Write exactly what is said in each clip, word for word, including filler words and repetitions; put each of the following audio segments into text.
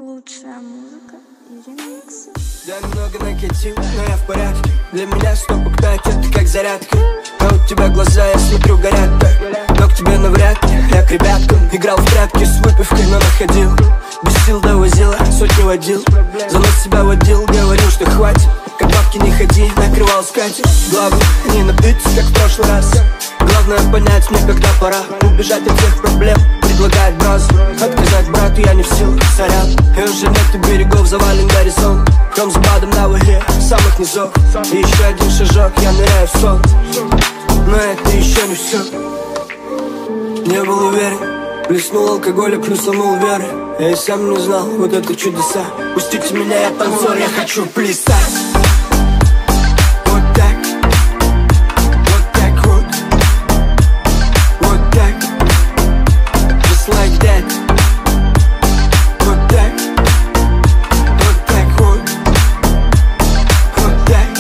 Лучшая музыка и ремиксы. Я немного накатил, но я в порядке. Для меня сто пять это как зарядка. А у тебя глаза, я смотрю, горят так. Но к тебе навряд ли, я к ребяткам. Играл в прятки с выпивкой, но находил. Без сил довозила, сотни водил. За нос себя водил, говорил, что хватит. Как бабки не ходи, накрывал скатерть. Главное, не напиться, как в прошлый раз. Главное понять мне, когда пора убежать от всех проблем. Предлагает бразу, отказать брату я не в силах, сорян. И уже нет берегов, завален горизонт. Ком с бадом на выге, самых низов. И еще один шажок, я ныряю в сон. Но это еще не все. Не был уверен, плеснул алкоголя, плюсанул веры. Я и сам не знал, вот это чудеса. Пустите меня, я танцор, я хочу плясать. Вот так, вот так вот. Вот так, just like that. Вот так, вот так вот. Вот так.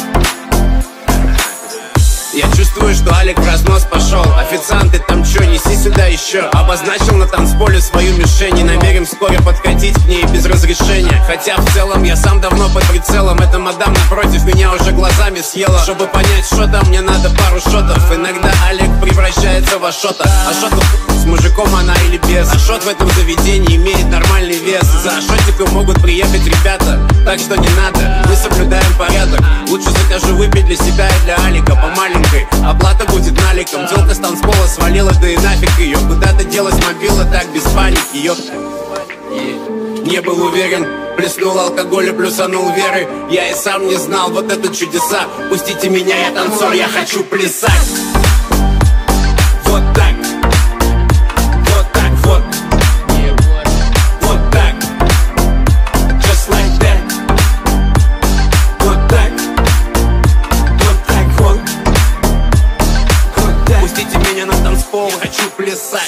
Я чувствую, что Алик в разнос пошел. Официант, ты там чё, неси сюда еще. Обозначил на танцполе свою мишень и намерен вскоре подкатить к ней без разрешения. Хотя в целом я сам давно под прицелом. Эта мадам напротив меня уже глазами съела. Чтобы понять, что там, мне надо пару шотов. Иногда Алик превращается в Ашота. Ашота с мужиком она или без. Ашот в этом заведении имеет нормальный вес. За Ашотиком могут приехать ребята, так что не надо, мы соблюдаем порядок. Лучше закажу выпить для себя и для Алика по маленькой. Оплата будет наликом. Телка с танцпола свалила, да и нафиг ее. Куда-то делась мобила, так без паники, ёп. Не был уверен, плеснул алкоголя, плюсанул веры. Я и сам не знал, вот это чудеса. Пустите меня, я танцор, я хочу плясать. Вот так, вот так вот. Вот так, just like that. Вот так, вот так вот. Вот так. Пустите меня на танцпол, я хочу плясать.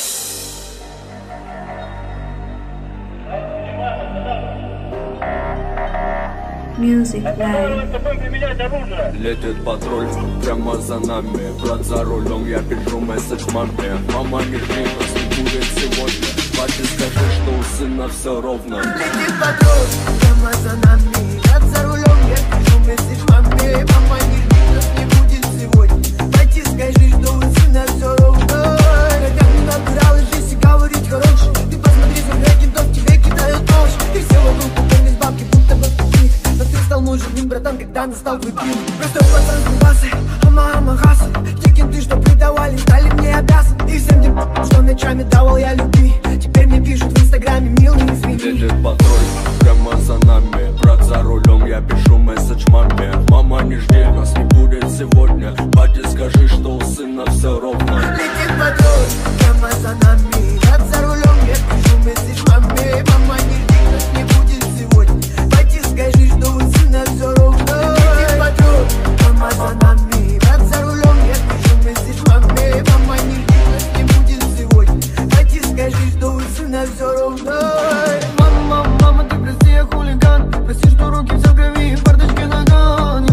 Music Live. Летит патруль прямо за нами. Брат за рулем, я пишу месседж маме. Мама, не жди, нас не будет сегодня. Папе скажи, что у сына все ровно. Летит патруль прямо за нами. Брат за рулем, я пишу месседж маме. Мама, не жди, нас не будет сегодня. Папе скажи, что у сына все ровно. Как не набиралась жизнь говорить хороший. Ты посмотри, сколько кентов тебе кидают нож. Ты все вокруг теперь без бабки, будто бы таких. Но ты стал мужиком, братан, когда настал твой пил. Простой пацан с Донбасса, мама хасл. Те кенты, что предавали, стали мне обязаны. И всем тем, что ночами давал я любви. Теперь мне пишут в инстаграме, милый, извини. Летит патруль прямо за нами. Брат за рулем, я пишу месседж маме. Мама, не жди, нас не будет сегодня. Папе скажи, что у сына все ровно. Летит патруль прямо за нами. Брат за рулем, я пишу месседж маме. Мама, не жди, нас не будет сегодня. Папе скажи, что у сына все ровно. Летит патруль прямо за нами. Брат за рулем, я пишу месседж маме. Мама, не жди, нас не будет сегодня. Папе скажи, что у сына все ровно. Мама, мама, мама, ты прости, я хулиган. Прости, что руки все в крови, фарточки наган.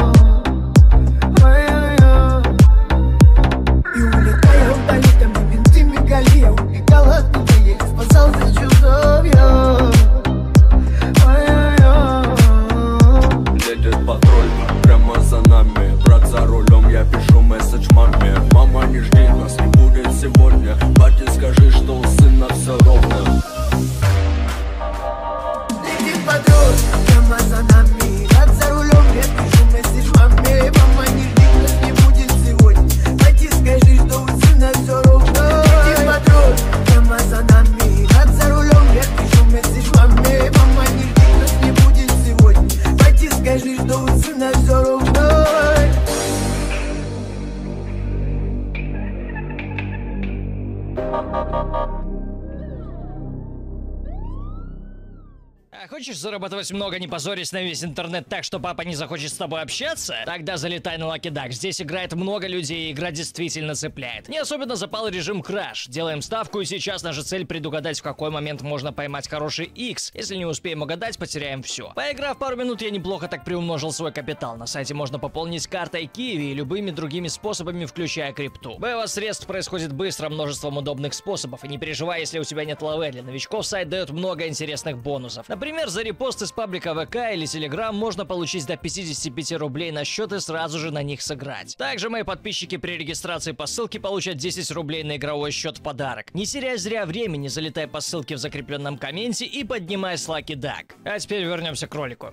И улетая вдали, там и бинты мигали. Я убегала оттуда, я их спасал за чудовья. Летит патруль прямо за нами. Брат за рулем, я пишу месседж маме. Мама, не жди, нас не будет сегодня. Папе скажи, что у сына все ровно. Летит патруль прямо за нами. Брат за рулем, я пишу месседж маме. Мама, не жди, нас не будет сегодня. Папе скажи, что у сына все ровно. Летит патруль прямо за нами. Брат за рулем, я пишу месседж маме. Мама, не жди, нас не будет сегодня. Папе скажи, что у сына все ровно. А хочешь зарабатывать много, не позорясь на весь интернет так, что папа не захочет с тобой общаться? Тогда залетай на Lucky Duck. Здесь играет много людей, и игра действительно цепляет. Не особенно запал режим краш. Делаем ставку, и сейчас наша цель предугадать, в какой момент можно поймать хороший икс. Если не успеем угадать, потеряем все. Поиграв пару минут, я неплохо так приумножил свой капитал. На сайте можно пополнить картой Киви и любыми другими способами, включая крипту. Вывод средств происходит быстро, множеством удобных способов. И не переживай, если у тебя нет лавы. Для новичков сайт дает много интересных бонусов. Например, Например, за репост из паблика вэ ка или Telegram можно получить до пятидесяти пяти рублей на счет и сразу же на них сыграть. Также мои подписчики при регистрации по ссылке получат десять рублей на игровой счет в подарок. Не теряй зря времени, залетай по ссылке в закрепленном комменте и поднимай с Lucky Duck. А теперь вернемся к ролику.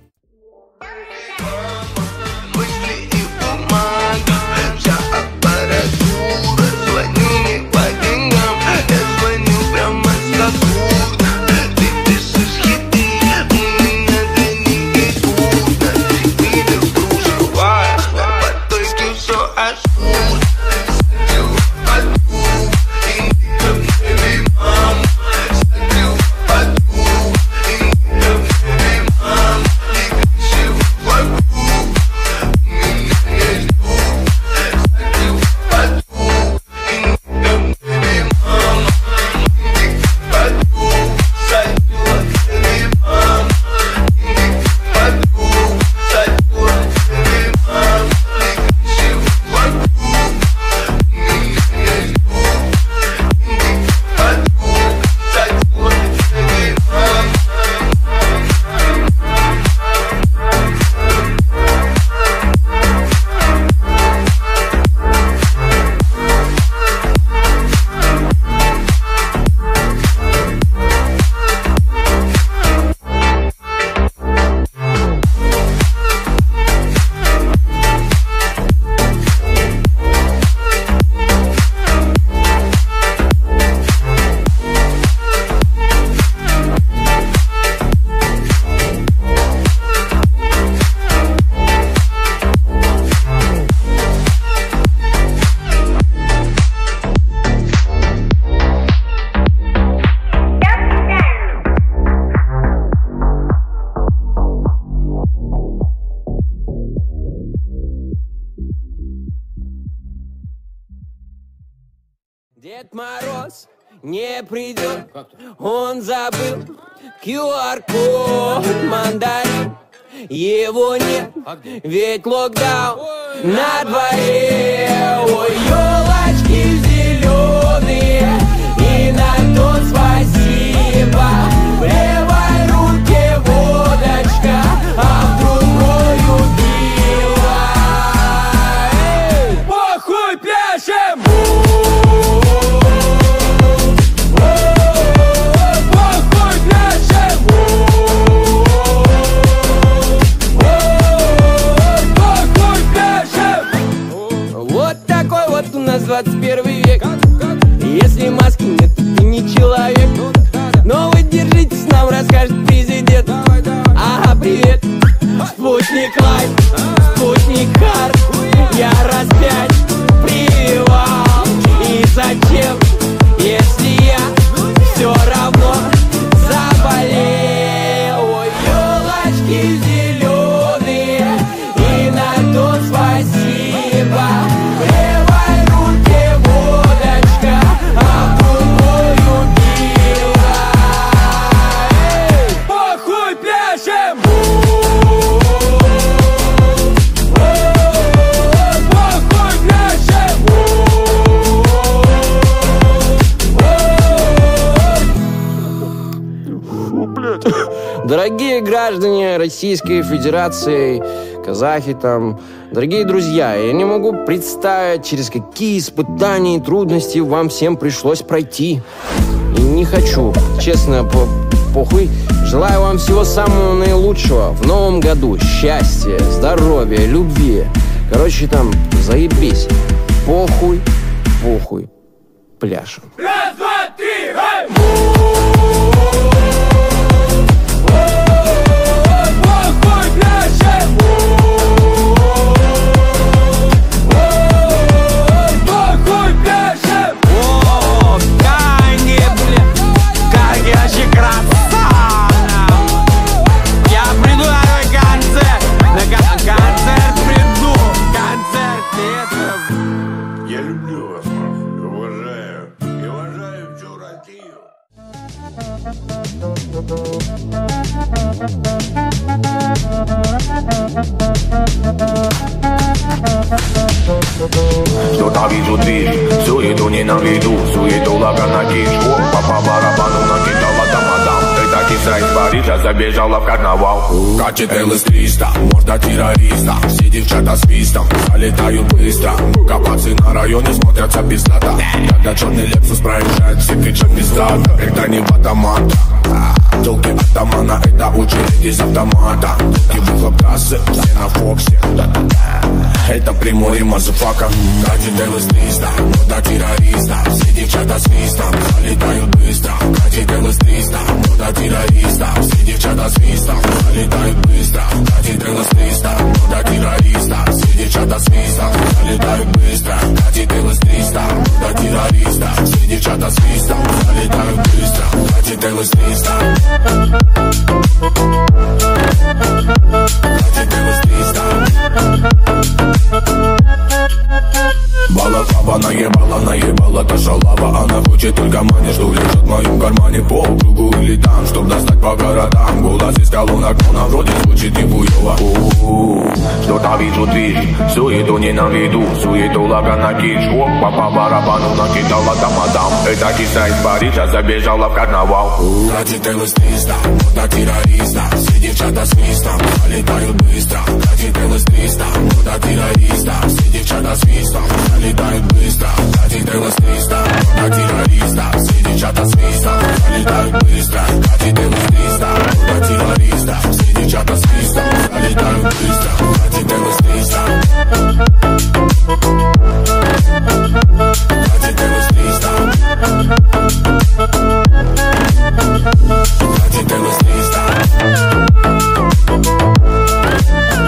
Дед Мороз не придет, он забыл ку ар код мандарин. Его нет, ведь локдаун на дворе. Ой, елочки зеленые, и на то спасибо. В левой руке водочка, а в другой убила. Эй, похуй пляшем! двадцать первый век. Если маски нет, ты не человек. Но вы держитесь, нам расскажет президент. Ага, привет. Спутник Лайт, спутник Хард. Я раз пять прививал. И зачем, если я все равно заболел? Ой, елочки зеленые, и на то спасибо. Дорогие граждане Российской Федерации, казахи там, дорогие друзья, я не могу представить, через какие испытания и трудности вам всем пришлось пройти. И не хочу, честно, по похуй. Желаю вам всего самого наилучшего в новом году. Счастья, здоровья, любви. Короче, там, заебись. Похуй, похуй, пляшем. Раз, два, три, эй! Что-то вижу двери, суету не на виду, суету лага на кишку. По барабану накидала тамадам, ты так и киса из Парижа забежала в карнавал. Катит эл эс триста, морда террориста. Все девчата свистом залетают быстро. Капацы на районе смотрятся пиздато. Когда черный Лексус проезжает, все кричат пиздато. Это не в автомат. Телки атамана, это очередь из автомата. Телки выхлоп трассы, все на Фоксе. Это прямой мазафака. Катит эл эс триста, морда террориста. Все девчата свистом залетают быстро. Катит эл эс триста, морда террориста. Все девчата свистом залетают быстро. Катит эл эс триста, морда террориста. Все девчата свистом залетают быстро. Катит эл эс триста, морда террориста. Все девчата свистом залетают быстро. Катит эл эс триста. Катит эл эс триста. Балаклава наебала, наебала та шалава. Она хочет только мани, что лежит в моем кармане. По кругу или там, чтоб достать по городам. Голос из колонок, но на вроде звучит нихуёво. Что-то вижу в двери, суету не на виду. Суету лага на кич, оп, по барабану накидала тамадам. Это киса из Парижа забежала в карнавал. Катит эл эс триста, морда террориста. Все девчата свистом залетают быстро. Катит эл эс триста, морда террориста. Все девчата свистом залетают быстро. Катит эл эс триста, морда террориста. Все девчата свистом залетают быстро. Катит эл эс триста, морда террориста. Все девчата свистом залетают быстро. Катит эл эс триста. Катит эл эс триста. Катит эл эс триста.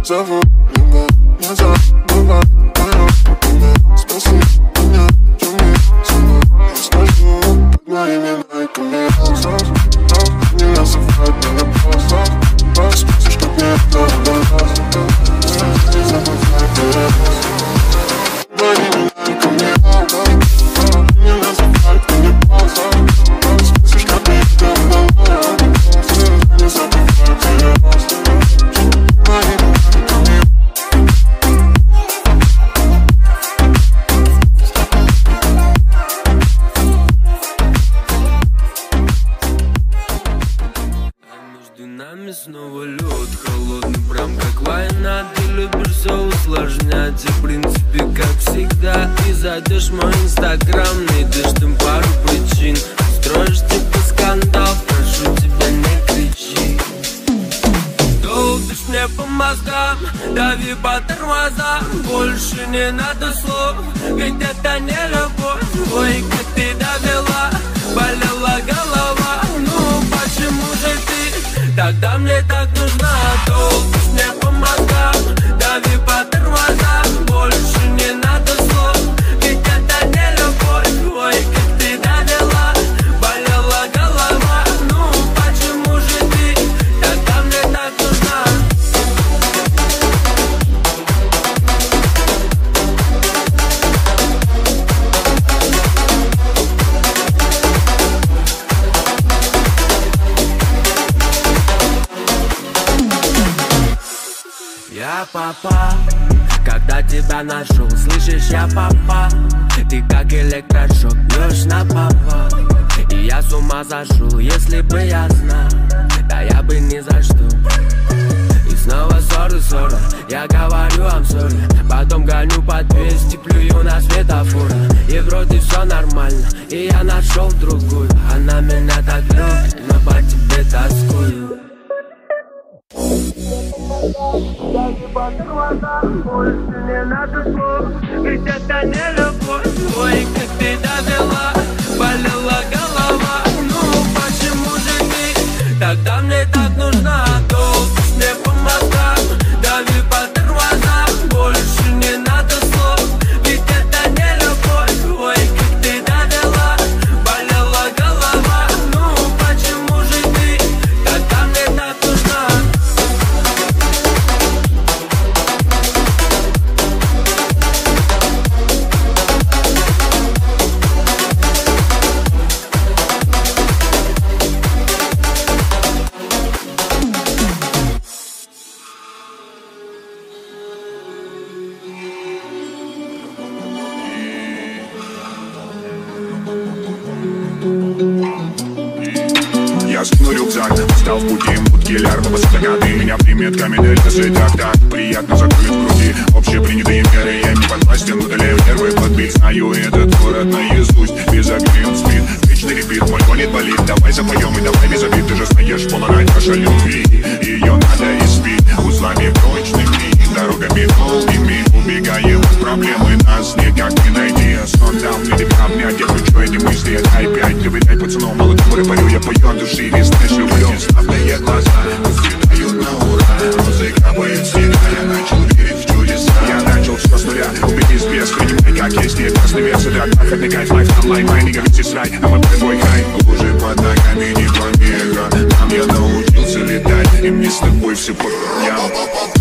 зовут меня, не забывай мое имя. Спаси меня, чуми со мной, я скажу под моими лайками. Сразу, сразу не называй меня просто, поспишь, как мне это удалось. Не забывай меня, моими лайками. Не называй меня просто, поспишь, как мне это удалось. Не забывай меня просто. Снова лед холодный, прям как война. Ты любишь все усложнять, и в принципе как всегда. Ты зайдешь в мой инстаграм, найдешь там пару причин. Строишь типа скандал, прошу тебя не кричи. Долбишь мне по мозгам, дави по тормозам. Больше не надо слов, ведь это не любовь. Ой, как ты довела, болела голова. Ну почему же ты тогда мне так нужна? Долбишь мне по мозгам, дави по тормозам. Больше не надо слов, ведь это не любовь. Ой, как ты довела, болела голова. Ну почему же ты тогда мне так нужна? Я попал, когда тебя нашел, слышишь, я попал. Ты как электрошок, бьешь на попал. И я с ума зашел, если бы я знал, да я бы ни за что. И снова ссоры, ссоры, я говорю I'm sorry. Потом гоню по двести, плюю на светофор. И вроде все нормально, и я нашел другую. Она меня так любит, но по тебе тоскую. Больше не надо слов, ведь это не любовь. Ой, как ты довела, болела голова. Ну почему же ты тогда мне так нужна? Долбишь мне по мозгам, дави по тормозам. Больше не надо слов, ведь это не любовь. Ой, как ты довела, болела голова. Ну почему же ты тогда мне так нужна? Я скину рюкзак, стал в пути, муткиллер, но высокогады. Меня приметками дельта так так приятно закрыт в груди. Общепринятые меры, я не подвластен, удаляю нервы под бит. Знаю этот город наизусть, без обиды он спит. Вечный репит, мой гонит болит. Давай запоем и давай без обид. Ты же знаешь, полнорать наша любви. Ее надо испить узлами прочными, дорогами долгими. Убегаем от проблемы, нас никак не найти. Сон там, или камни, а где ключу эти мысли? Опять доверяй пацану, молодым парю, я пою от души. Весь ночь люблю, слабые глаза расцветают на ура. Розы капают снега, я начал верить в чудеса. Я начал все с нуля, убедись без, принимай как есть. Нет, красный вес, это отдыхать, кайф, лайф, онлайн, май, не говорите срай. А мы твой хай, лужи под ногами не помеха. Там я научился летать, и мне с тобой все по корням.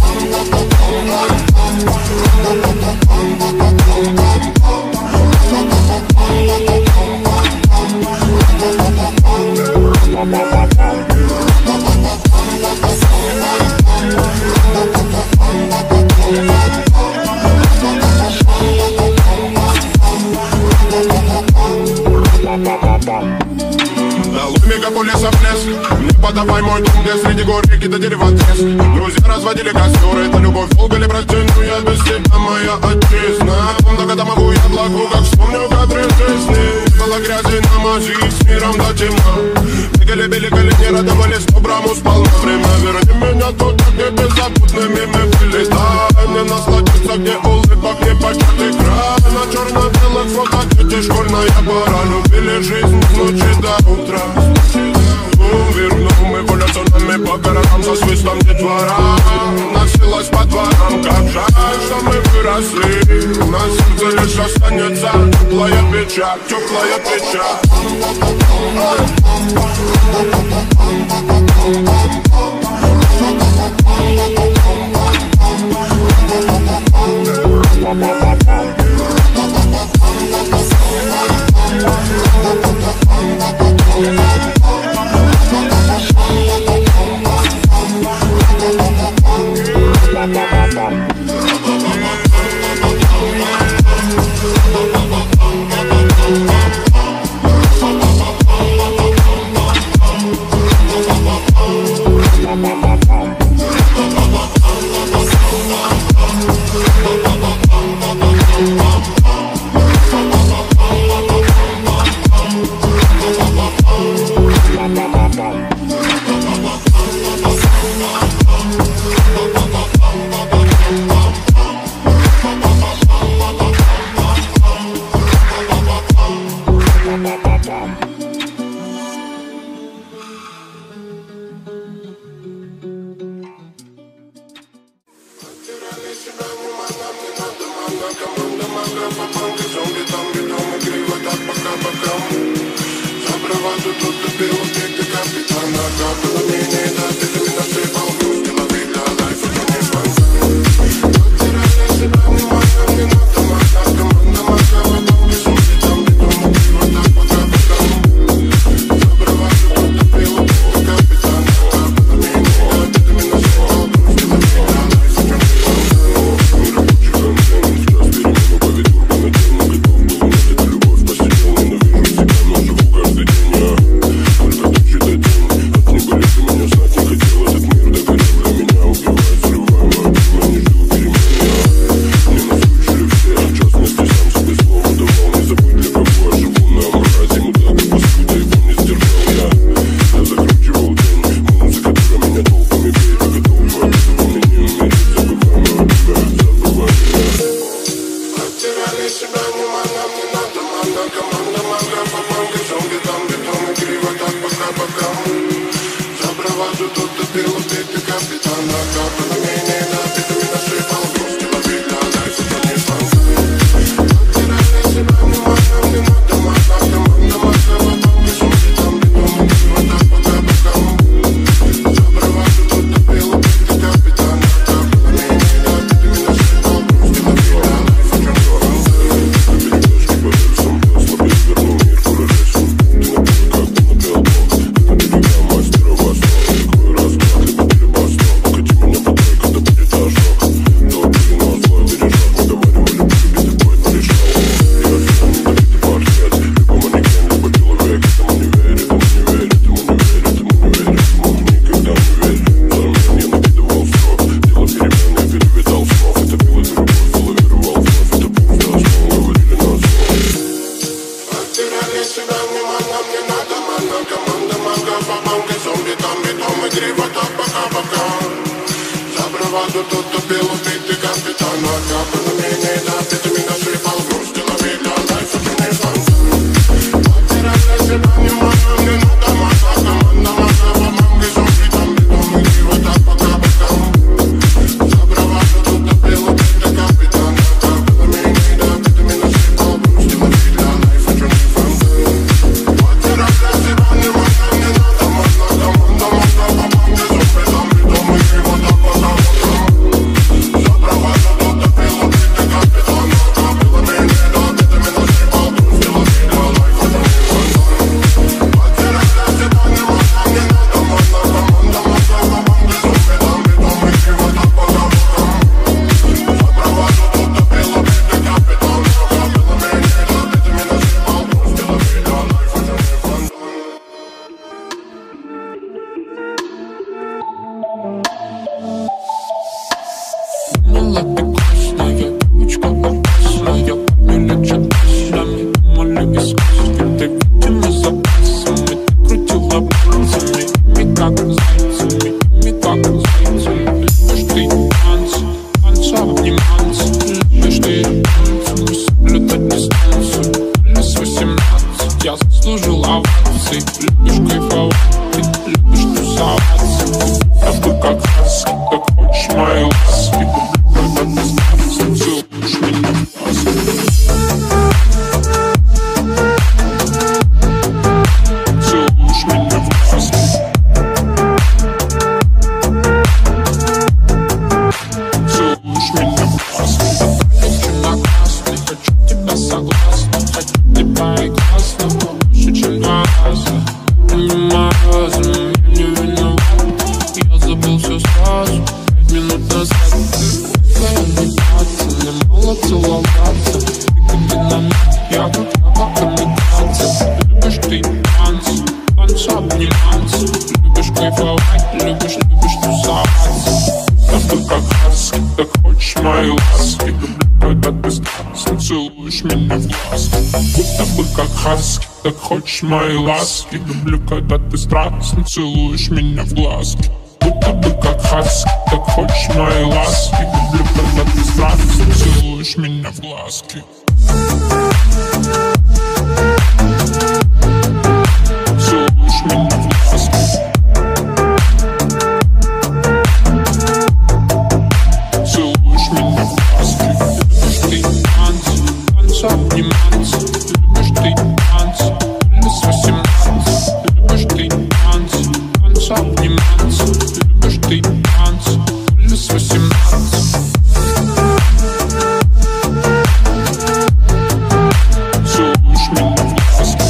Долой мегаполиса блеск, не подавай мой дом, где среди гор реки до дерева треск. Друзья разводили костер, это любовь долго ли простить, но я без тебя моя отчизна. Помню, когда могу я благу, как вспомню кадры жизни. Было грязи на мажи, с миром до темна. Бегали, били колени, радовались, по-браму спал на время. Верни меня туда, где беззаботными мы были. Дай мне насладиться, где улыбок не початый край. На черно-белых фото дети, школьная пора. Любили жизнь с ночи до утра. Верну, мы гуляться нами по городам. там со свистом детвора носилась по дворам. Как жаль, что мы выросли, на сердце лишь останется теплая печаль, теплая печаль. заслужил авансы. Любишь кайфовать, ты любишь тусоваться. все сразу. Пять минут назад твоя медитация, мне мало целоваться. Ты комбинамент, я как я как комбинация. Любишь ты танцы, танцы обниматься. Любишь кайфовать, любишь, любишь тусоваться. Ты как хаски, так хочешь мои ласки. Люблю, когда ты страстно целуешь меня в глазки. Будто бы как хаски, так хочешь мои ласки. Люблю, когда ты страстно целуешь меня в глазки. Будто бы как хаски, так хочешь мои ласки. Люблю, когда ты страстно целуешь меня в глазки. Целуешь меня в глазки. Целуешь меня в глазки. Любишь ты танцы, танцы обниматься. Любишь ты танцы, или с восемнадцати. Любишь ты танцы, танцы обниматься. Любишь ты танцы, или с восемнадцати. Целуешь меня в глазки.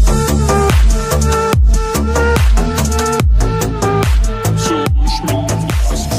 Целуешь меня в глазки.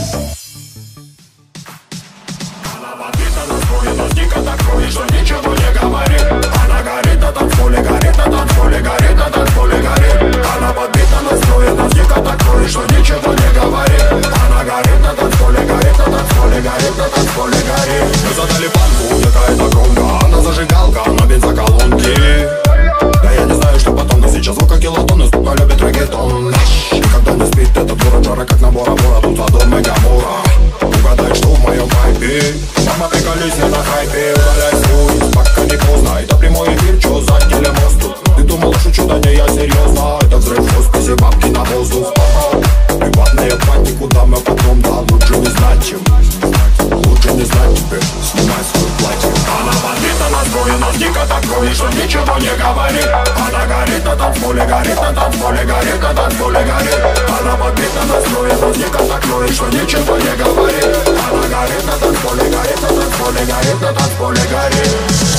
Она подбита, настроена, дико так кроет, что ничего не говорит. Она горит на танцполе, горит на танцполе, горит на танцполе, горит. Она подбита, настроена, дико так кроет, что ничего не говорит. Она горит на танцполе, горит на танцполе, горит на танцполе, горит. Мы задали панку, какая-то громко. Она зажигалка на бензоколонке. Да я не знаю, что потом, но сейчас звука килотонны, ступно любит регетон. Никогда не спит этот город, жара как на Бора-Бора, тут Содом и Гоморра. Угадай, что в моем вайбе. Мама, приколись, не на хайпе. Удаляй свой, пока не поздно. Это прямой эфир, чё за телемост тут? Ты думала, шучу, да не, я серьезно. Это взрыв в хосписе, бабки на воздух. Приватные пати, куда мы потом, да, лучше не знать, чем. Лучше не знать тебе, снимай свое платье. Она подбита, настроена, дико так кроет, что ничего не говорит. Она горит на танцполе, горит на танцполе, горит на танцполе, горит. Она подбита, настроена, дико так кроет, что ничего не говорит. Она горит на танцполе, горит на танцполе, горит на танцполе, горит.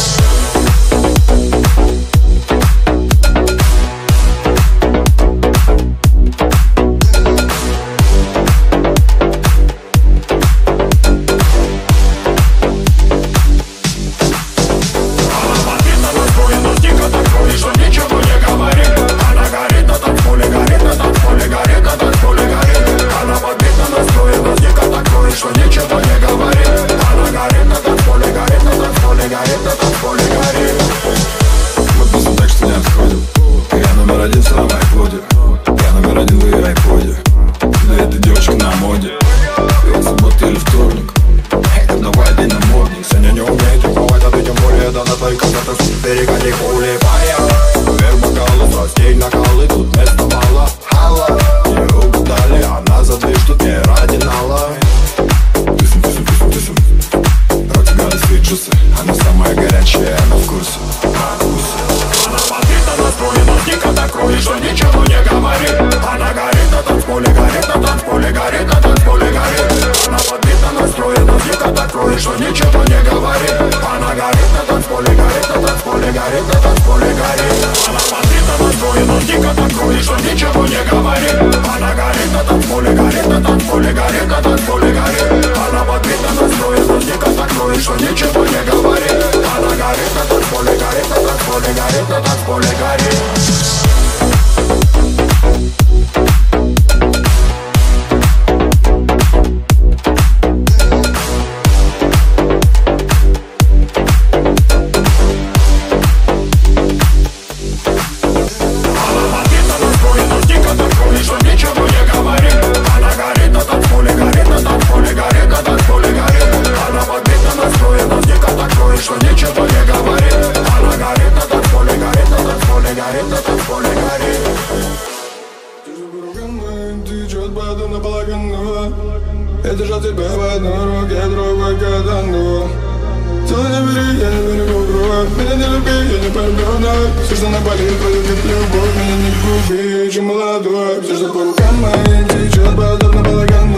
Я держал тебя в одной руке, другой катану. Целый не бери, я не берегу кровь. Меня не люби, я не полюблю вновь. Все, что на болит, пройдет любовь. Меня не губи, еще молодой. Все, что по рукам моим течет, подобно балагану.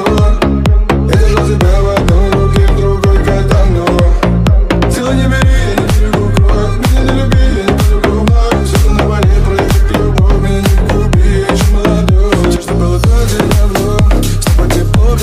Я держал тебя в одной руке, другой катану. Целый не бери, я не берегу кровь. Меня не люби, я не полюблю вновь. Все, что на болит, пройдет любовь. Меня не губи, еще молодой. Все, что было так и давно, с тобой тепло.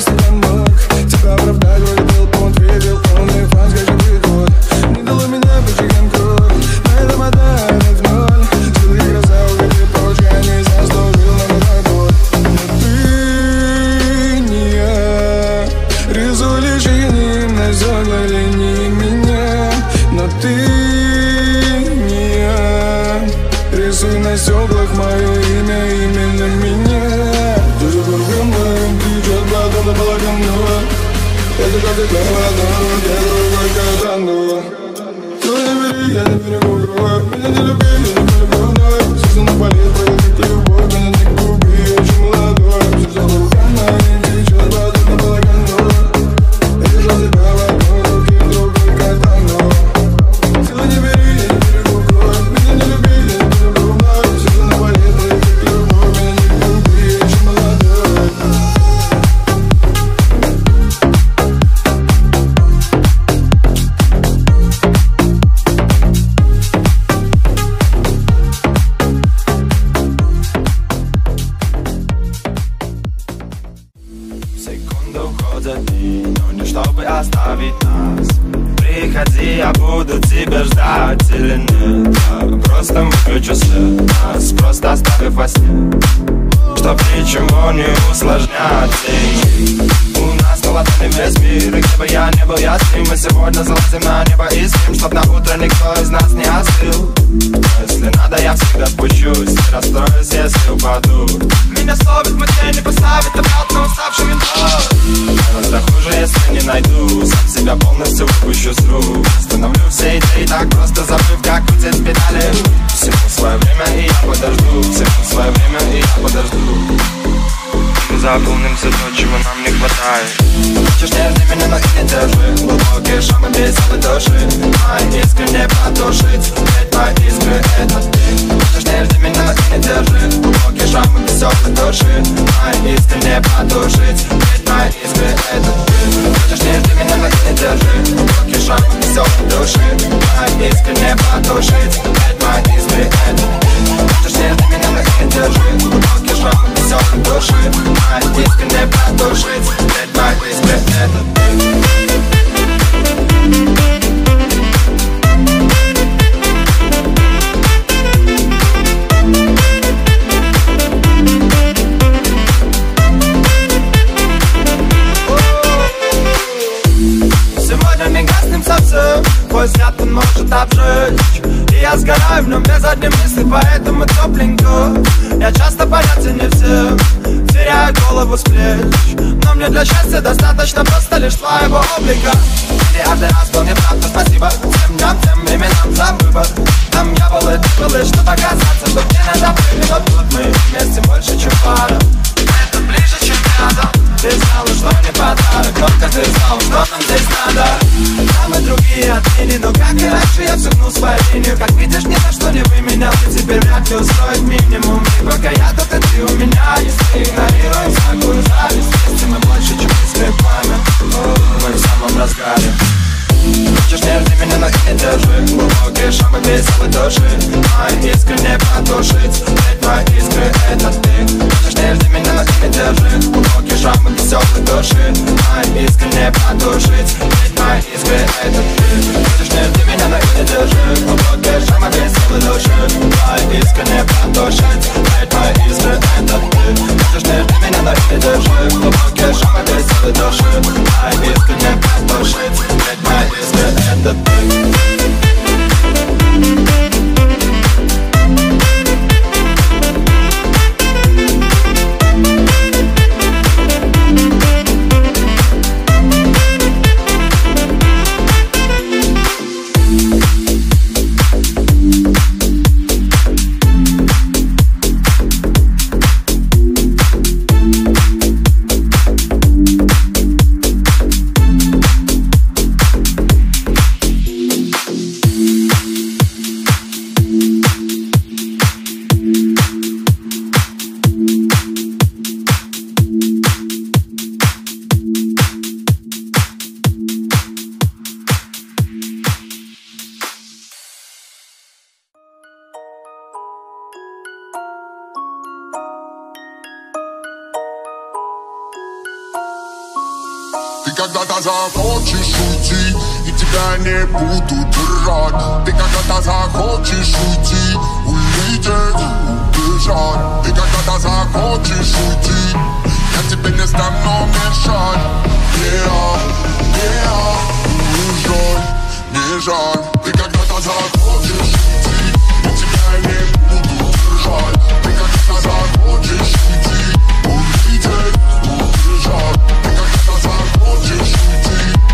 тебя в одной руке, другой катану. Ты не бери, я не берегу кровь. Меня не люби, я не полюблю вновь. Сердце на болит, твоя как любовь. Меня не губи, я еще молодой. Все взял руками, и сейчас падает на балагану. Я держал тебя в одной руке, другой катану. Ты не бери, я не берегу кровь. Меня не люби, я не полюблю вновь. Сердце на болит, твоя как любовь. Меня не губи, я еще молодой. Чтобы оставить нас. Приходи, я буду тебя ждать или нет. Я просто выключу свет, нас просто оставив во сне, чтоб ничего не усложнять. У нас на ладони весь мир, и где бы я не был, я с ним. Мы сегодня залазим на небо и спим, чтоб на утро никто из нас не остыл. Если надо, я всегда спущусь, не расстроюсь, если упаду. Меня словит, мой день не поставит обратно уставший винтом. Гораздо хуже, если не найду, сам себя полностью выпущу с рук. Остановлю все идеи, так просто забыв, как крутить педали. Всему свое время, и я подожду. Всему свое время, и я подожду. Мы заполним все то, чего нам не хватает. Хочешь, не жди меня, но и не держи. Глубокие шамы веселой души, мои искры не потушить. Ведь мои искры — это ты. Хочешь, не жди меня, но и не держи. Глубокие шамы веселой души, мои искры не потушить. Ведь мои искры — это ты. Хочешь, не жди меня, но и не держи. Глубокие шамы веселой души, мои искры не потушить. Ведь мои искры — это ты. Хочешь, не жди меня, но и не держи. Глубокие шамы веселой души, мои искры не потушить. Ведь мои искры — это ты. Сегодня мы гаснем совсем, твой взгляд он может обжечь. И я сгораю в нем без одной мысли, поэтому тепленько. Я часто понятен не всем, теряю голову с плеч. Но мне для счастья достаточно просто лишь твоего облика. Миллиарды раз был неправда, спасибо всем дням, тем временам за выбор. Там я был и ты был, и что показаться, что мне надо были. Но тут мы вместе больше, чем пара. Это ближе, чем рядом. Ты знала, что не подарок, только ты знал, что нам здесь надо. Там и другие отмели, но как и раньше я согнул свою линию. Как видишь, ни на что не выменял, и теперь вряд ли устроит минимум. И пока я тут, и ты у меня, если игнорируем всякую зависть. Вместе мы больше, чем искры пламя, мы в самом разгаре. Хочешь, не жди меня, но и не держи. Глубокие шамы веселой души, мои искры не потушить. Ведь мои искры — это ты. Хочешь, не жди меня, но и не держи. Глубокие шамы веселой души, мои искры не потушить. Ведь мои искры — это ты. Хочешь, не жди меня, но и не держи. Глубокие шамы веселой души, мои искры не потушить. Ведь мои искры — это ты. Хочешь, не жди меня, но и не держи. Глубокие шамы веселой души, мои искры не потушить. Ведь мои искры — это ты. когда-то захочешь уйти, и тебя не буду держать. Ты когда-то захочешь уйти, улететь, убежать. Ты когда-то захочешь уйти, я тебе не стану мешать. Не, не, уезжай, не жаль. Ты когда-то захочешь уйти, и тебя не буду держать. Ты когда-то захочешь уйти, улететь, убежать. Ты когда-то захочешь уйти,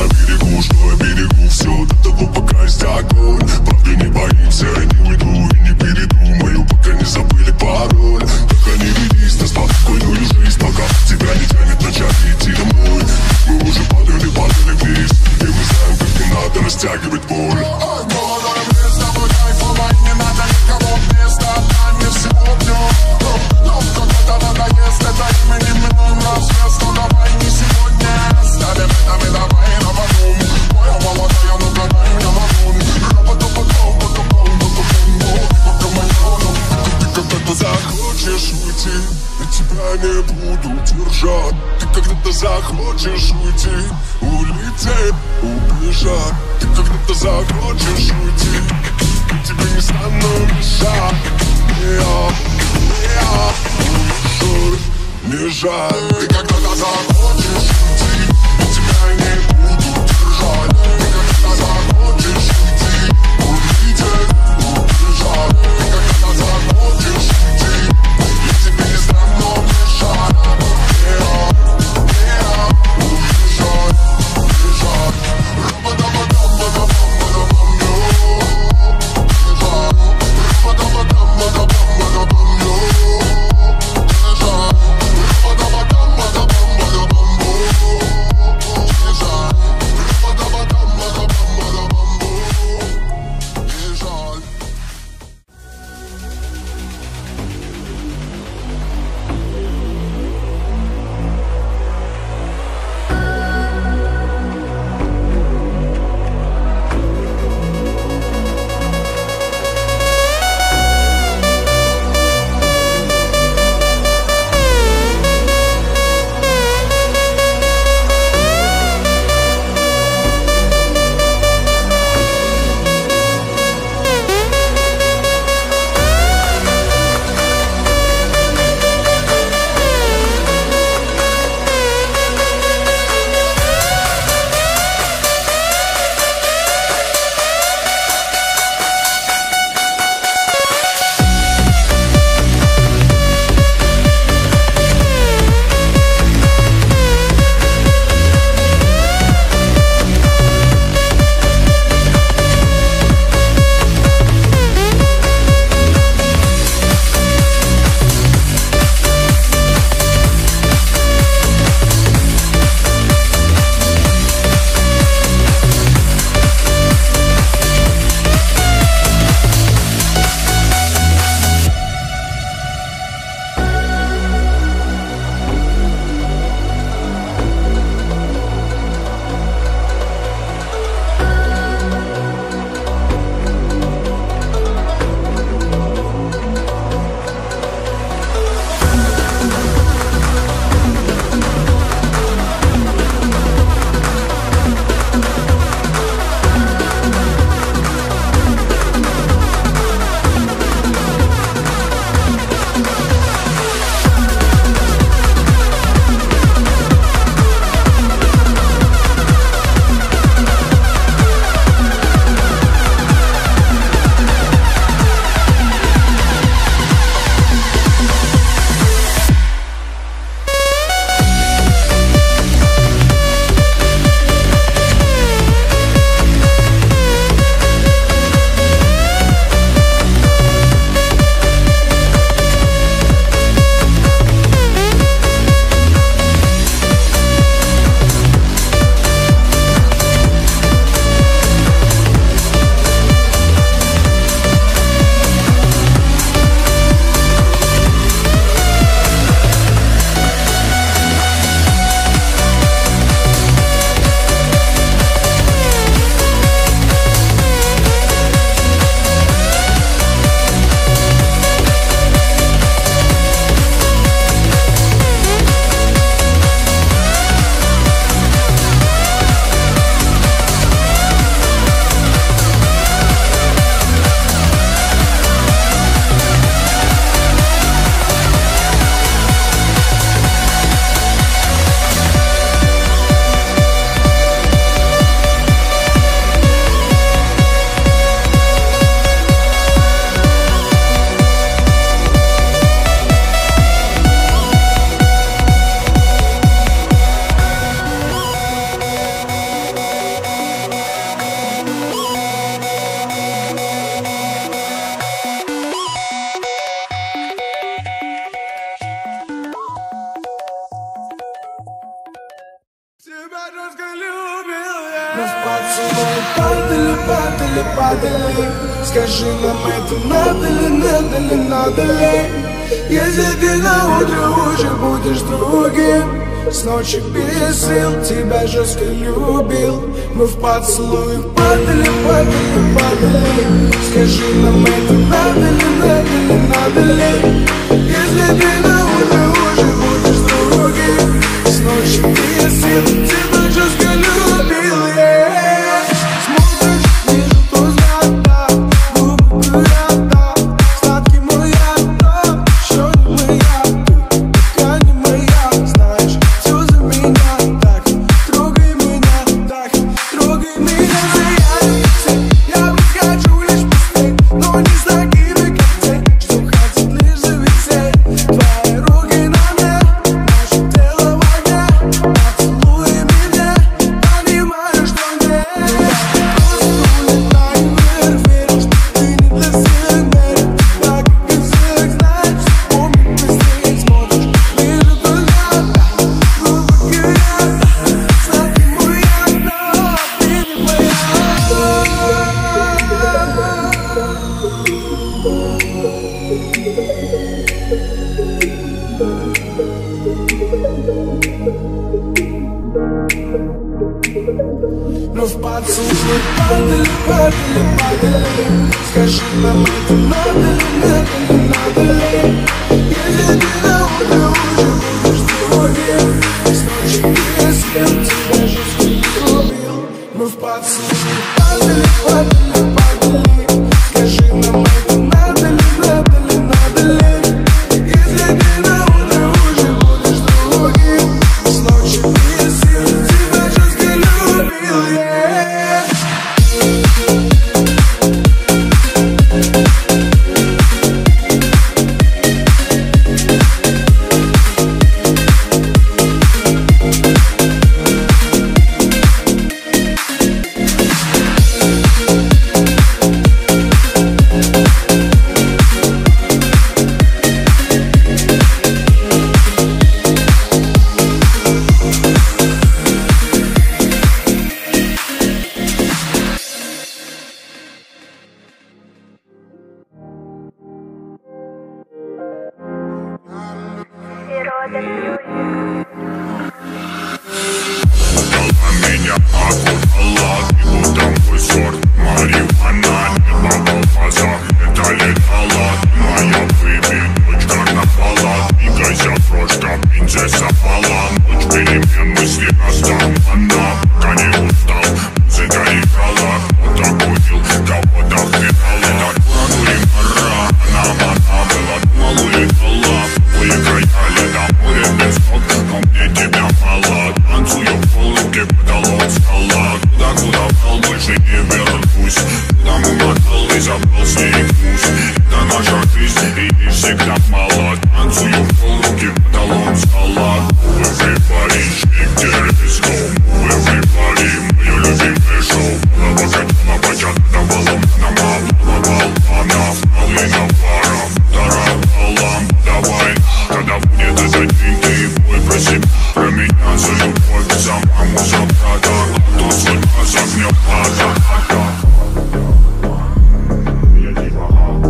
берегу, что я берегу все до того, пока есть огонь. Правда не боимся, не уйду и не передумаю, пока не забыли пароль. Так они велись на спокойную жизнь, пока тебя не тянет начать идти домой. Мы уже падали, падали вниз, и мы знаем, как не надо растягивать боль. Молодое место, мой кайфовый, не надо никого вместо, дай мне всего днем. Но когда-то надоест, это имени миллион раз место, давай не сегодня. Ставим это мы давай на потом. Моя молодая, ну дай мне вагон. Ропа-топа-том, потом-том, потом-том. Пока моя, ты когда-то захочешь уйти, я тебя не буду держать. Ты когда-то захочешь уйти, улететь, убежать. Ты когда-то захочешь уйти, я тебе не стану мешать. Я, я, уйду, не жаль. Ты когда-то захочешь уйти, я тебя не буду держать. Ты когда-то захочешь уйти, улететь, убежать. Ты когда-то захочешь уйти, я тебе не стану мешать. Я, я, уезжай, уезжай. Мы в поцелуй падали, падали, падали. Скажи нам, это надо ли, надо ли, надо ли? Если ты на утро уже будешь другим, с ночи без сил тебя жестко любил. Мы в поцелуй падали, падали, падали. Скажи нам, это надо ли, надо ли, надо ли? Если ты на утро уже будешь другим, с ночи без сил тебя жестко любил. Yeah. Смотришь, вижу твой взгляд, да, губы говорят, сладкий мой яд, еще не моя, пока не моя. Знаешь, все за меня так, трогай меня так, трогай меня за я бы хочу лишь быстрей, но не с такими, как ты, что хотят лишь зависеть. Твои руки на мне, наше тело в огне, поцелуй меня, понимаю, что нет. Просто улетай вверх, верю, что ты не для всех мерит. Так как и всех знаешь, вспомни быстрее, смотришь, вижу твой взгляд, губы говорят, сладкий мой яд, ты не моя. Мы в поцелуй падали, падали, падали. Скажи нам, это надо ли, надо ли, надо ли? Если ты на утро уже будешь другим, с ночи без сил тебя жестко любил. Мы в поцелуй падали, падали, падали. Скажи нам, это надо ли, надо ли, надо ли? Если ты на утро уже будешь другим, с ночи без сил тебя жестко любил. Yeah. Меня окутала, ты будто мой сорт марихуана. Не попал в базар, это летала. Моя бэби, дочь карнавала. Двигайся прочь, как принцесса Пала. Ночь перемен, мысли расстармана. Пока не устал, музыка играла. Кто-то курил, кого-то хвитала. Так уранули мара, она, она была, думал, улетала. Вы края лета, море без ног, но мне тебя мало. Танцую в полуке, потолок стола. Куда, куда вал, больше не вернусь. Куда мы мотал и забрал с ней вкус. Это наша жизнь, и ей всегда мало. Танцую в полуке, потолок стола. Everybody, shake their let's go. Everybody, мое любимое шоу. Голова катила, бачат, давала, нама, плавал, она, половина пара. Вторая балам, давай. Когда будет этот день, ты бой про себя, про меня, за любовь, за маму, за брата. Кто свой глаз огнем, ада, ада. Я типа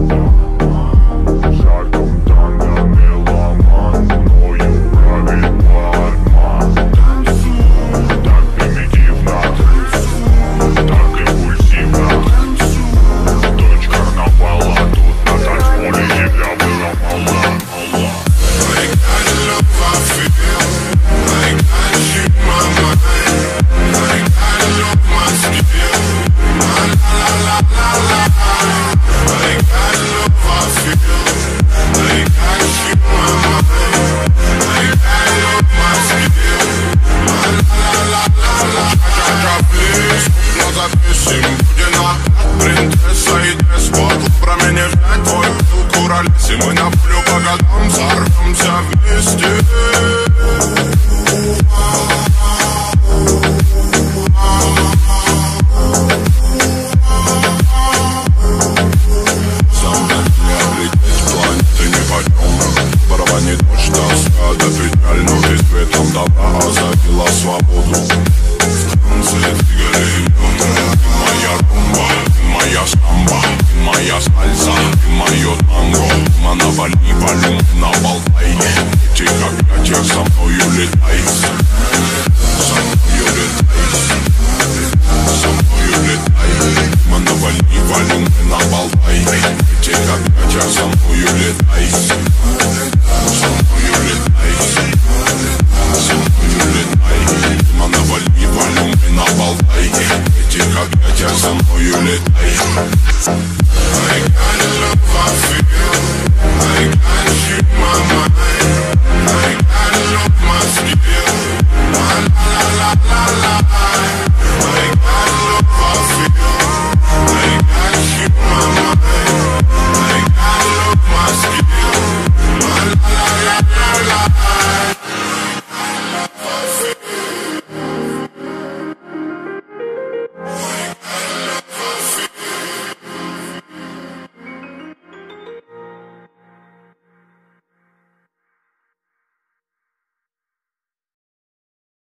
жарком танго, меломан, мною правит бармен. Так примитивно, так импульсивно. Дочь карнавала, тут на танцполе тебя было мало, мало. I got love, I feel. I got shit in my mind. I got love, my skill. La la la la la. I got love, I feel. I got shit in my mind. I got love, my skill. La la la la la. Cha-cha, please, глаза писем, Будина, принцесса и деспот. Про меня взять твой пыл куролес, и мы на полю по годам сорвемся вместе. Сам так не облететь планеты неподъемных. Барабанит дождь, тоска до печаль, но ты светом добра озарила свободу. Станция двигали. Этих объятия со мною летай. I got a love I feel.